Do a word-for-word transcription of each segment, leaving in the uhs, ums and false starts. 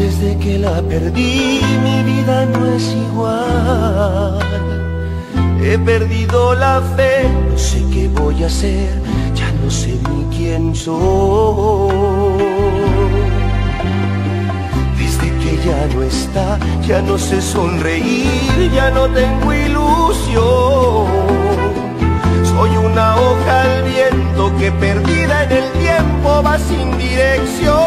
Desde que la perdí, mi vida no es igual. He perdido la fe, no sé qué voy a hacer, ya no sé ni quién soy. Desde que ya no está, ya no sé sonreír, ya no tengo ilusión. Soy una hoja al viento que perdida en el tiempo va sin dirección.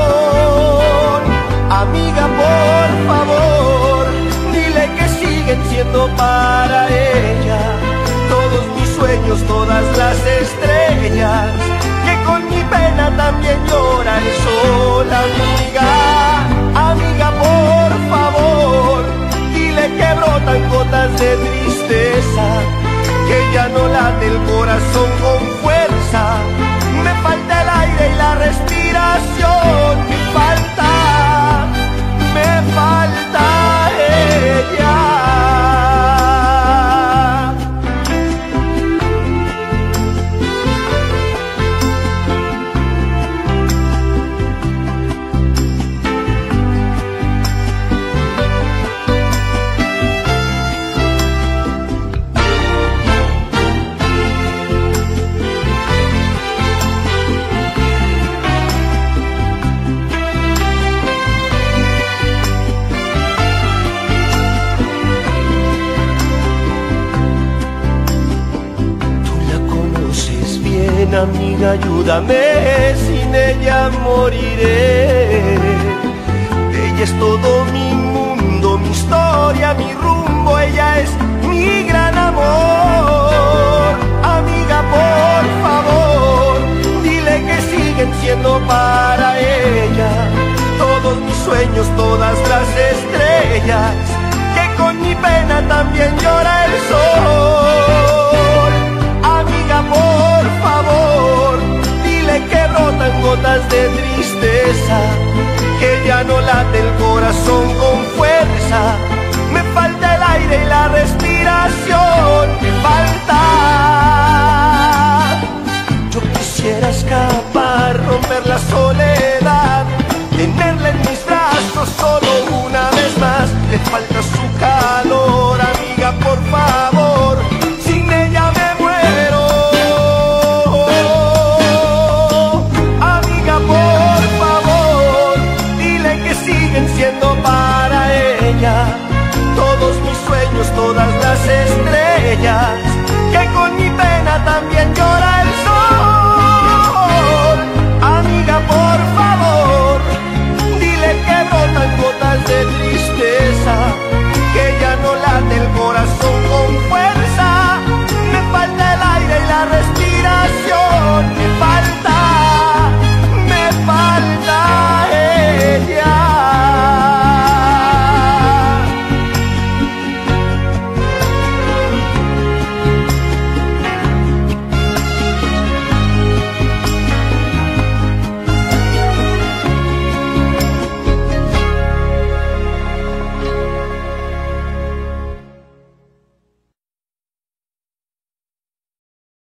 Amiga, por favor, dile que siguen siendo para ella todos mis sueños, todas las estrellas, que con mi pena también llora el sol. Amiga, amiga, por favor, dile que brotan gotas de tristeza, que ya no late el corazón con fuerza. Me falta el aire y la respiración, me falta, me falta ella. Amiga, ayúdame, sin ella moriré. Ella es todo mi mundo, mi historia, mi rumbo. Ella es mi gran amor. Amiga, por favor, dile que siguen siendo para ella todos mis sueños, todas las estrellas, que con mi pena también llora el sol. Amiga, por favor, dile que brotan gotas de tristeza, que ya no late el corazón con fuerza. Me falta el aire y la respiración, me falta. Yo quisiera escapar, romper la soledad, tenerla en mis brazos solo una vez más. Le falta su